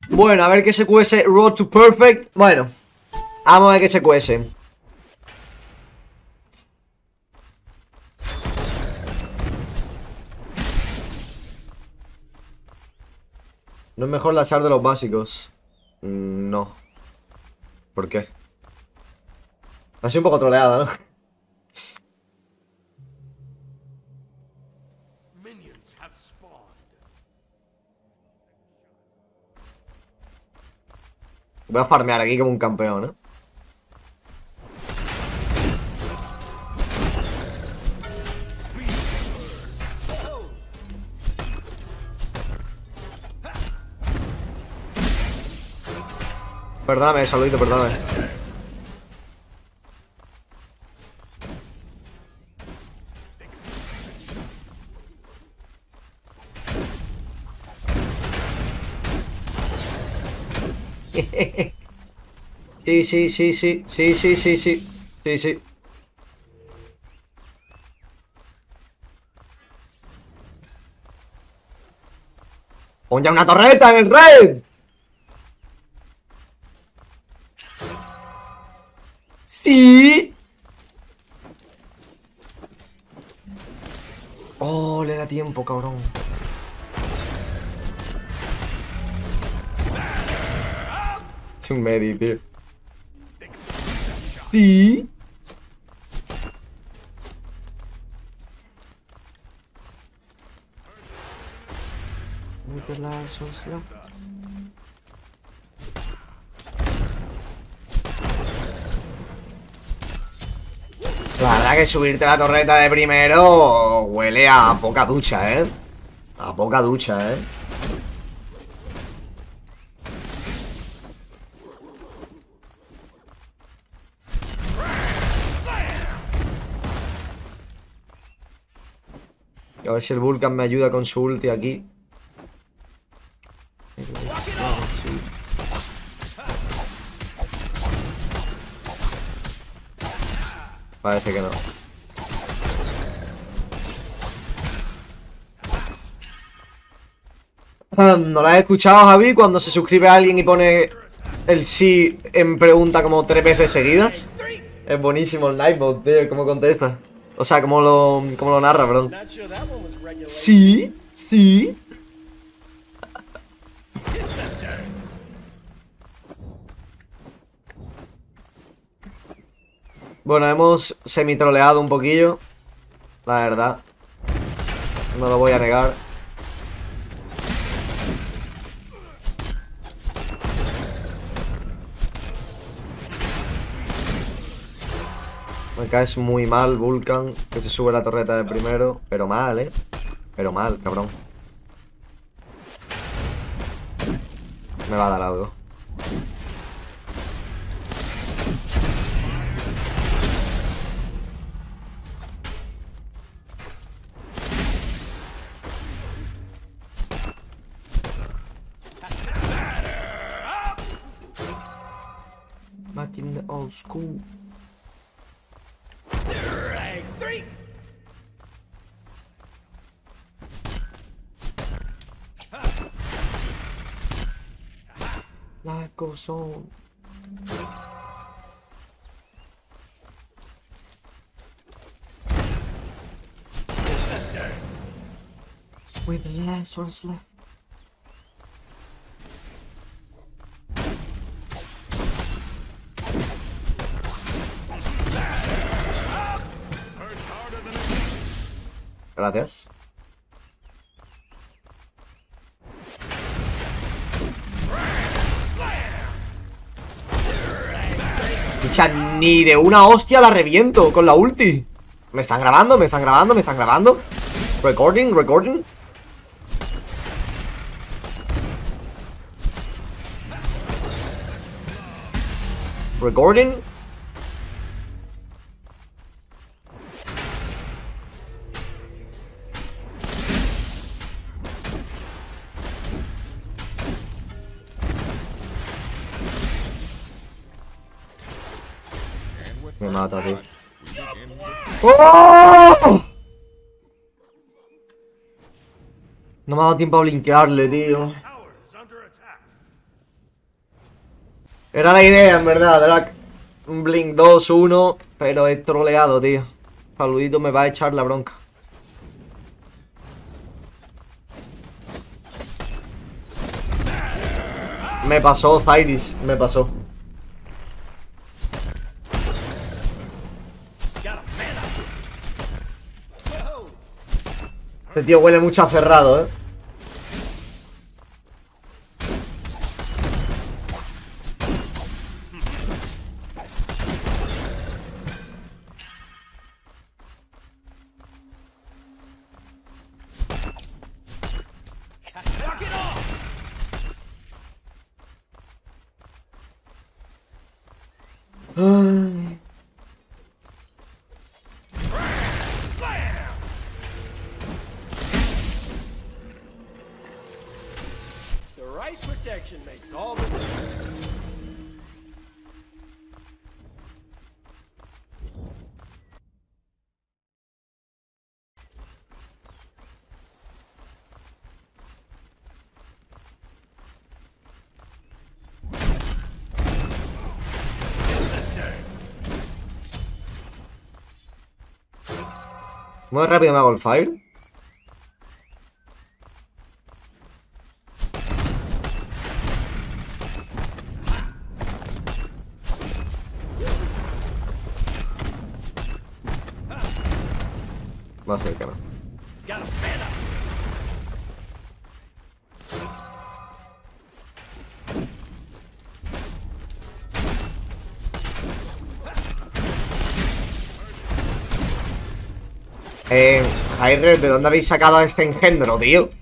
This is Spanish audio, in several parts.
Bueno, a ver qué se cuece. Road to Perfect. Bueno, vamos a ver qué se cuece. No es mejor la SAR de los básicos. No. ¿Por qué? Ha sido un poco troleada, ¿no? Voy a farmear aquí como un campeón, ¿eh? Perdóname, saludito, perdóname. Sí, sí, sí, sí. Sí, sí, sí, sí. Sí, sí. ¡Pon ya una torreta en el red! ¡Sí! Oh, le da tiempo, cabrón. Es un medi, tío. Sí. La verdad que subirte la torreta de primero huele a poca ducha, ¿eh? A poca ducha, ¿eh? A ver si el Vulcan me ayuda con su ulti aquí. Parece que no. ¿No la has escuchado, Javi? Cuando se suscribe a alguien y pone el sí en pregunta como 3 veces seguidas. Es buenísimo el Nightbot, tío, cómo contesta. O sea, cómo lo narra, perdón. Sí, sí. Bueno, hemos semi-troleado un poquillo. La verdad. No lo voy a negar. Me caes muy mal, Vulcan, que se sube la torreta de primero. Pero mal, ¿eh? Pero mal, cabrón. Me va a dar algo. Back in the old school. Life goes on. With the last ones left. Gracias. Picha, ni de una hostia la reviento con la ulti. Me están grabando, me están grabando, me están grabando. Recording, recording. Recording. Me mata, tío. ¡Oh! No me ha dado tiempo a blinkearle, tío. Era la idea, en verdad. Era un Blink 2-1, pero he troleado, tío. Saludito me va a echar la bronca. Me pasó, Zairis, me pasó. Este tío huele mucho a cerrado, Ay. The right protection makes all the difference. Muy rápido me hago el fire. Va a ser que no. Jair, ¿de dónde habéis sacado a este engendro, tío?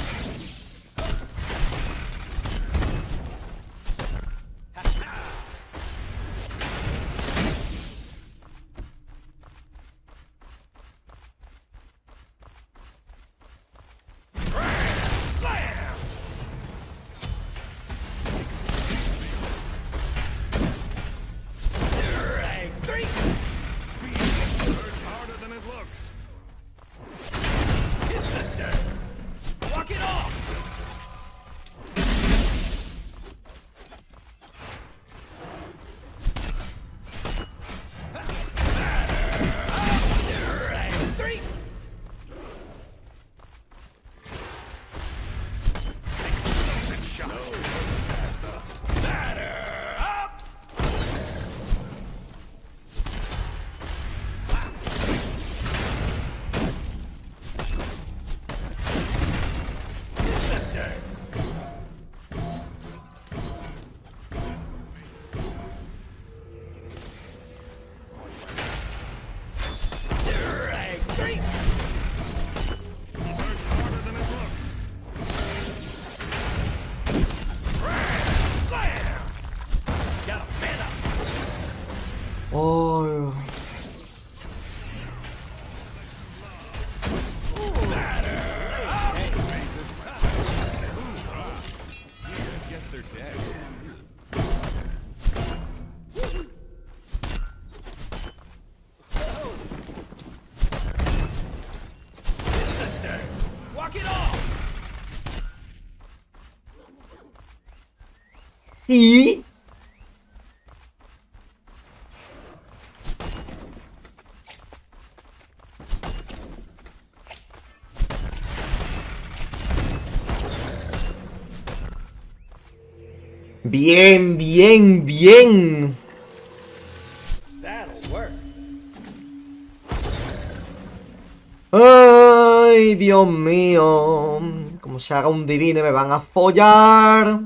Oh. Sí. Bien, bien, bien. Ay, Dios mío. Como se haga un divine me van a follar.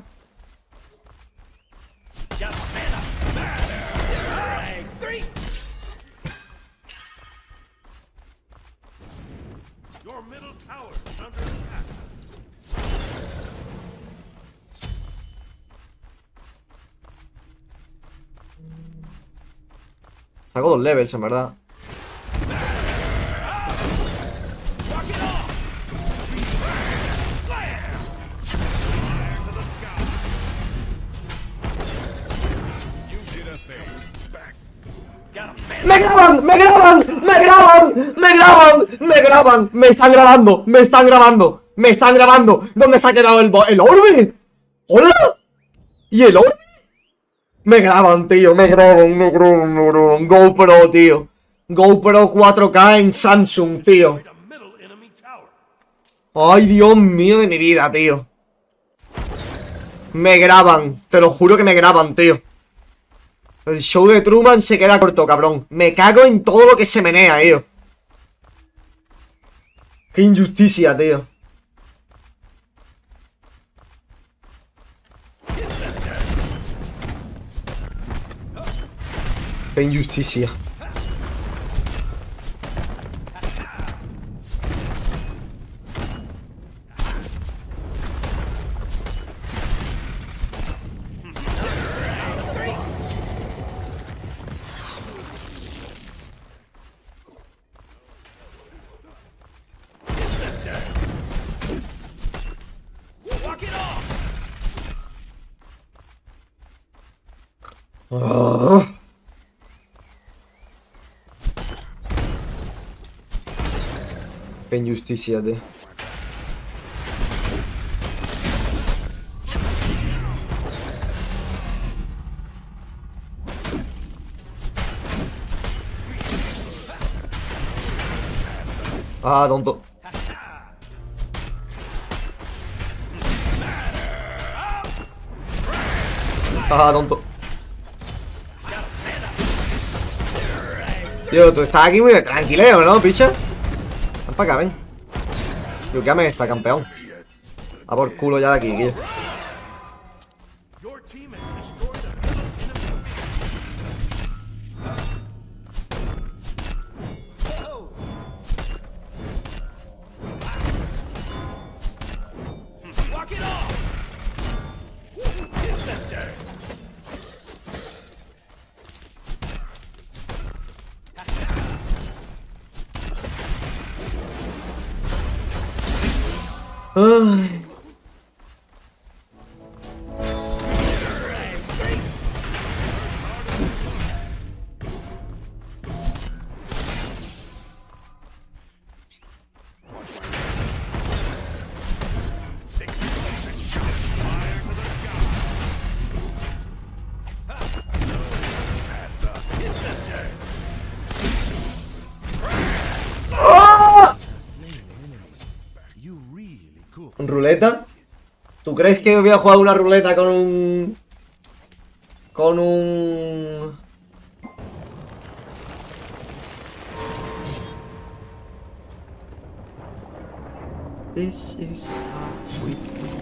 Saco 2 levels, en verdad. ¡Me graban! ¡Me graban! ¡Me graban! ¡Me graban! ¡Me graban! ¡Me están grabando! ¡Me están grabando! ¡Me están grabando! ¿Dónde se ha quedado el orbe? ¿Hola? ¿Y el orbe? Me graban, tío, me graban. GoPro, tío. GoPro 4K en Samsung, tío. Ay, Dios mío de mi vida, tío. Me graban, te lo juro que me graban, tío. El show de Truman se queda corto, cabrón. Me cago en todo lo que se menea, tío. Qué injusticia, tío. Qué injusticia. Ah. Qué injusticia, tío. Ah, tonto. Ah, tonto. Tío, tú estás aquí muy tranquileo, ¿no, picha? Ven para acá, ven. Yukeame esta, campeón. A por culo ya de aquí, tío. Ay. ¿Ruleta? ¿Tú crees que voy a jugar una ruleta con un... con un... This is how we